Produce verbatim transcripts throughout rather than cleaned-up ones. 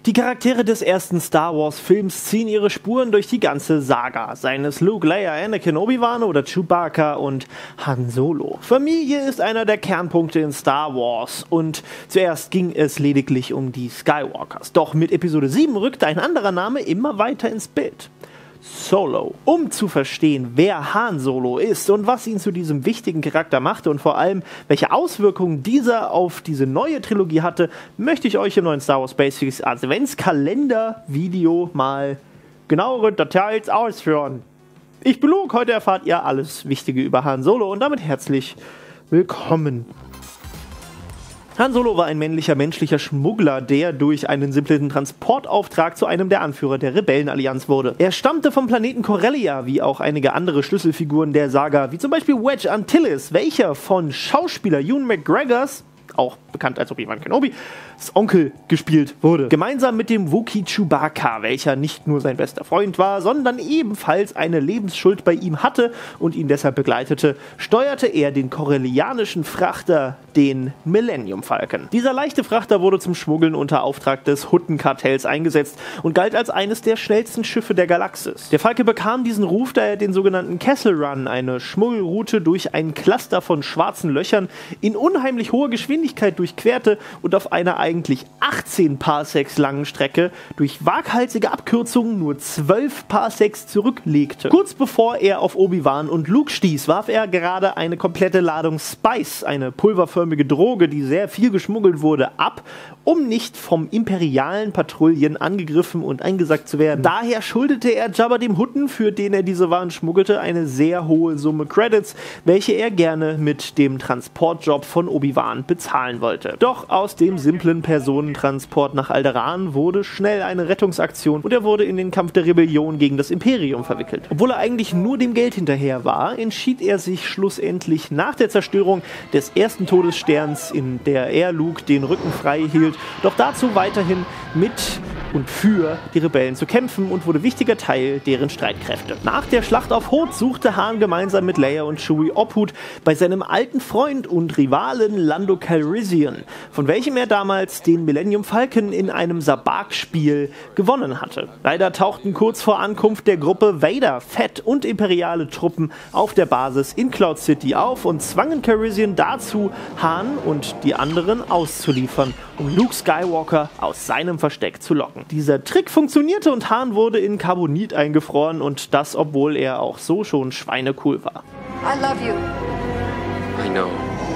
Die Charaktere des ersten Star Wars Films ziehen ihre Spuren durch die ganze Saga, seien es Luke, Leia, Anakin, Obi-Wan oder Chewbacca und Han Solo. Familie ist einer der Kernpunkte in Star Wars und zuerst ging es lediglich um die Skywalkers. Doch mit Episode sieben rückte ein anderer Name immer weiter ins Bild. Solo. Um zu verstehen, wer Han Solo ist und was ihn zu diesem wichtigen Charakter machte und vor allem, welche Auswirkungen dieser auf diese neue Trilogie hatte, möchte ich euch im neuen Star Wars Basics Adventskalender-Video mal genauere Details ausführen. Ich bin Luke, heute erfahrt ihr alles Wichtige über Han Solo und damit herzlich willkommen. Han Solo war ein männlicher menschlicher Schmuggler, der durch einen simplen Transportauftrag zu einem der Anführer der Rebellenallianz wurde. Er stammte vom Planeten Corellia, wie auch einige andere Schlüsselfiguren der Saga, wie zum Beispiel Wedge Antilles, welcher von Schauspieler Ewan McGregors, auch bekannt als Obi-Wan Kenobi, Onkel gespielt wurde. Gemeinsam mit dem Wookiee Chewbacca, welcher nicht nur sein bester Freund war, sondern ebenfalls eine Lebensschuld bei ihm hatte und ihn deshalb begleitete, steuerte er den korellianischen Frachter, den Millennium Falcon. Dieser leichte Frachter wurde zum Schmuggeln unter Auftrag des Huttenkartells eingesetzt und galt als eines der schnellsten Schiffe der Galaxis. Der Falke bekam diesen Ruf, da er den sogenannten Kessel Run, eine Schmuggelroute durch ein Cluster von schwarzen Löchern in unheimlich hoher Geschwindigkeit durchquerte und auf einer eigentlich achtzehn Parsecs langen Strecke durch waghalsige Abkürzungen nur zwölf Parsecs zurücklegte. Kurz bevor er auf Obi-Wan und Luke stieß, warf er gerade eine komplette Ladung Spice, eine pulverförmige Droge, die sehr viel geschmuggelt wurde, ab, um nicht vom imperialen Patrouillen angegriffen und eingesackt zu werden. Daher schuldete er Jabba dem Hutten, für den er diese Waren schmuggelte, eine sehr hohe Summe Credits, welche er gerne mit dem Transportjob von Obi-Wan bezahlen wollte. Doch aus dem simplen Personentransport nach Alderaan wurde schnell eine Rettungsaktion und er wurde in den Kampf der Rebellion gegen das Imperium verwickelt. Obwohl er eigentlich nur dem Geld hinterher war, entschied er sich schlussendlich nach der Zerstörung des ersten Todessterns, in der er Luke den Rücken frei hielt, doch dazu weiterhin mit und für die Rebellen zu kämpfen und wurde wichtiger Teil deren Streitkräfte. Nach der Schlacht auf Hoth suchte Han gemeinsam mit Leia und Chewie Obhut bei seinem alten Freund und Rivalen Lando Calrissian, von welchem er damals den Millennium Falcon in einem Sabak-Spiel gewonnen hatte. Leider tauchten kurz vor Ankunft der Gruppe Vader, Fett und imperiale Truppen auf der Basis in Cloud City auf und zwangen Calrissian dazu, Han und die anderen auszuliefern, um Luke Skywalker aus seinem Versteck zu locken. Dieser Trick funktionierte und Han wurde in Carbonit eingefroren und das, obwohl er auch so schon schweinecool war. I love you. I know.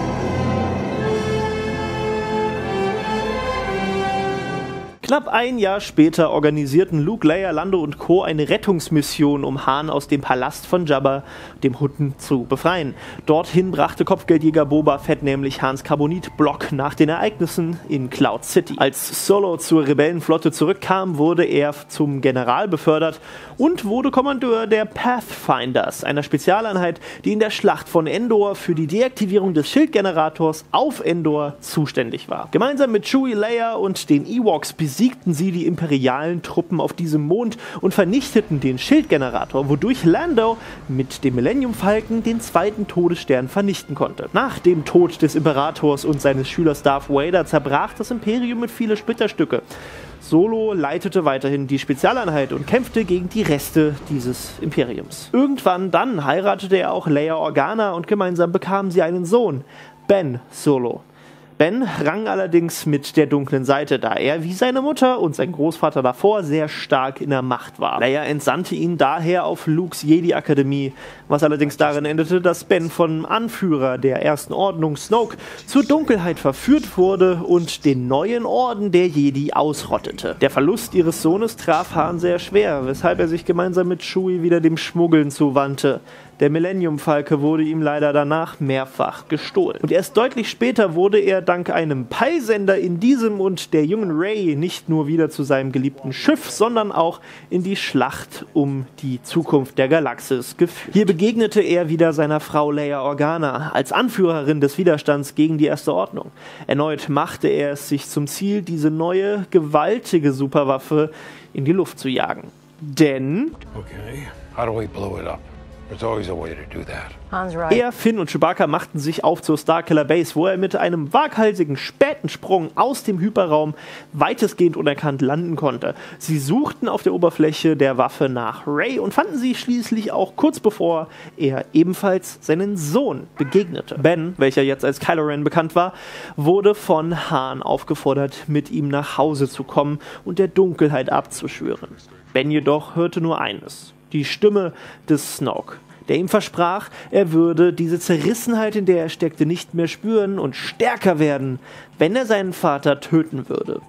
Knapp ein Jahr später organisierten Luke, Leia, Lando und Co. eine Rettungsmission, um Han aus dem Palast von Jabba, dem Hutten, zu befreien. Dorthin brachte Kopfgeldjäger Boba Fett nämlich Hans Carbonit-Block nach den Ereignissen in Cloud City. Als Solo zur Rebellenflotte zurückkam, wurde er zum General befördert und wurde Kommandeur der Pathfinders, einer Spezialeinheit, die in der Schlacht von Endor für die Deaktivierung des Schildgenerators auf Endor zuständig war. Gemeinsam mit Chewie, Leia und den Ewoks besiegten sie die imperialen Truppen auf diesem Mond und vernichteten den Schildgenerator, wodurch Lando mit dem Millennium Falcon den zweiten Todesstern vernichten konnte. Nach dem Tod des Imperators und seines Schülers Darth Vader zerbrach das Imperium mit viele Splitterstücke. Solo leitete weiterhin die Spezialeinheit und kämpfte gegen die Reste dieses Imperiums. Irgendwann dann heiratete er auch Leia Organa und gemeinsam bekamen sie einen Sohn, Ben Solo. Ben rang allerdings mit der dunklen Seite, da er wie seine Mutter und sein Großvater davor sehr stark in der Macht war. Leia entsandte ihn daher auf Lukes Jedi-Akademie, was allerdings darin endete, dass Ben vom Anführer der Ersten Ordnung, Snoke, zur Dunkelheit verführt wurde und den neuen Orden der Jedi ausrottete. Der Verlust ihres Sohnes traf Han sehr schwer, weshalb er sich gemeinsam mit Chewie wieder dem Schmuggeln zuwandte. Der Millennium Falke wurde ihm leider danach mehrfach gestohlen. Und erst deutlich später wurde er dank einem Peilsender in diesem und der jungen Rey nicht nur wieder zu seinem geliebten Schiff, sondern auch in die Schlacht um die Zukunft der Galaxis geführt. Hier begegnete er wieder seiner Frau Leia Organa als Anführerin des Widerstands gegen die Erste Ordnung. Erneut machte er es sich zum Ziel, diese neue, gewaltige Superwaffe in die Luft zu jagen. Denn... Okay, how do we blow it up? There's always a way to do that. Han's right. Er, Finn und Chewbacca machten sich auf zur Starkiller Base, wo er mit einem waghalsigen späten Sprung aus dem Hyperraum weitestgehend unerkannt landen konnte. Sie suchten auf der Oberfläche der Waffe nach Rey und fanden sie schließlich auch kurz bevor er ebenfalls seinen Sohn begegnete. Ben, welcher jetzt als Kylo Ren bekannt war, wurde von Han aufgefordert, mit ihm nach Hause zu kommen und der Dunkelheit abzuschwören. Ben jedoch hörte nur eines: die Stimme des Snoke, der ihm versprach, er würde diese Zerrissenheit, in der er steckte, nicht mehr spüren und stärker werden, wenn er seinen Vater töten würde.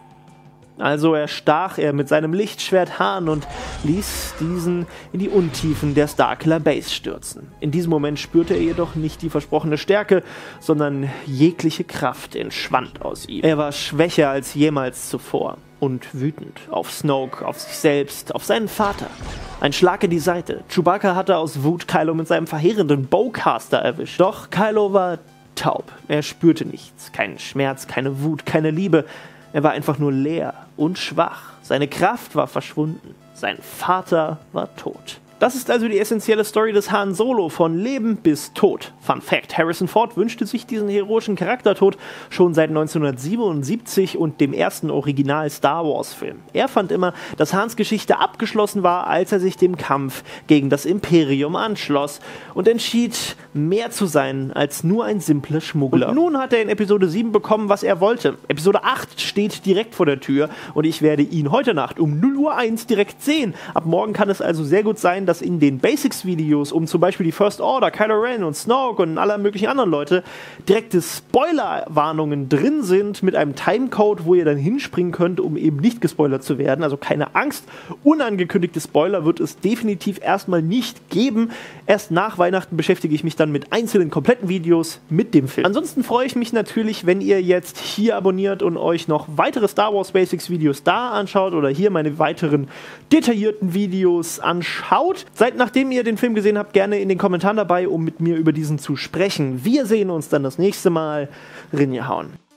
Also erstach er mit seinem Lichtschwert Han und ließ diesen in die Untiefen der Starkiller Base stürzen. In diesem Moment spürte er jedoch nicht die versprochene Stärke, sondern jegliche Kraft entschwand aus ihm. Er war schwächer als jemals zuvor und wütend auf Snoke, auf sich selbst, auf seinen Vater. Ein Schlag in die Seite. Chewbacca hatte aus Wut Kylo mit seinem verheerenden Bowcaster erwischt. Doch Kylo war taub. Er spürte nichts. Keinen Schmerz, keine Wut, keine Liebe. Er war einfach nur leer und schwach. Seine Kraft war verschwunden. Sein Vater war tot. Das ist also die essentielle Story des Han Solo, von Leben bis Tod. Fun Fact: Harrison Ford wünschte sich diesen heroischen Charaktertod schon seit neunzehnhundertsiebenundsiebzig und dem ersten Original-Star-Wars-Film. Er fand immer, dass Hans Geschichte abgeschlossen war, als er sich dem Kampf gegen das Imperium anschloss und entschied, mehr zu sein als nur ein simpler Schmuggler. Und nun hat er in Episode sieben bekommen, was er wollte. Episode acht steht direkt vor der Tür und ich werde ihn heute Nacht um null Uhr eins direkt sehen. Ab morgen kann es also sehr gut sein, dass in den Basics-Videos um zum Beispiel die First Order, Kylo Ren und Snoke und aller möglichen anderen Leute direkte Spoiler-Warnungen drin sind mit einem Timecode, wo ihr dann hinspringen könnt, um eben nicht gespoilert zu werden. Also keine Angst, unangekündigte Spoiler wird es definitiv erstmal nicht geben. Erst nach Weihnachten beschäftige ich mich dann mit einzelnen kompletten Videos mit dem Film. Ansonsten freue ich mich natürlich, wenn ihr jetzt hier abonniert und euch noch weitere Star Wars Basics Videos da anschaut oder hier meine weiteren detaillierten Videos anschaut. Seid, nachdem ihr den Film gesehen habt, gerne in den Kommentaren dabei, um mit mir über diesen zu sprechen. Wir sehen uns dann das nächste Mal. Rinja hauen.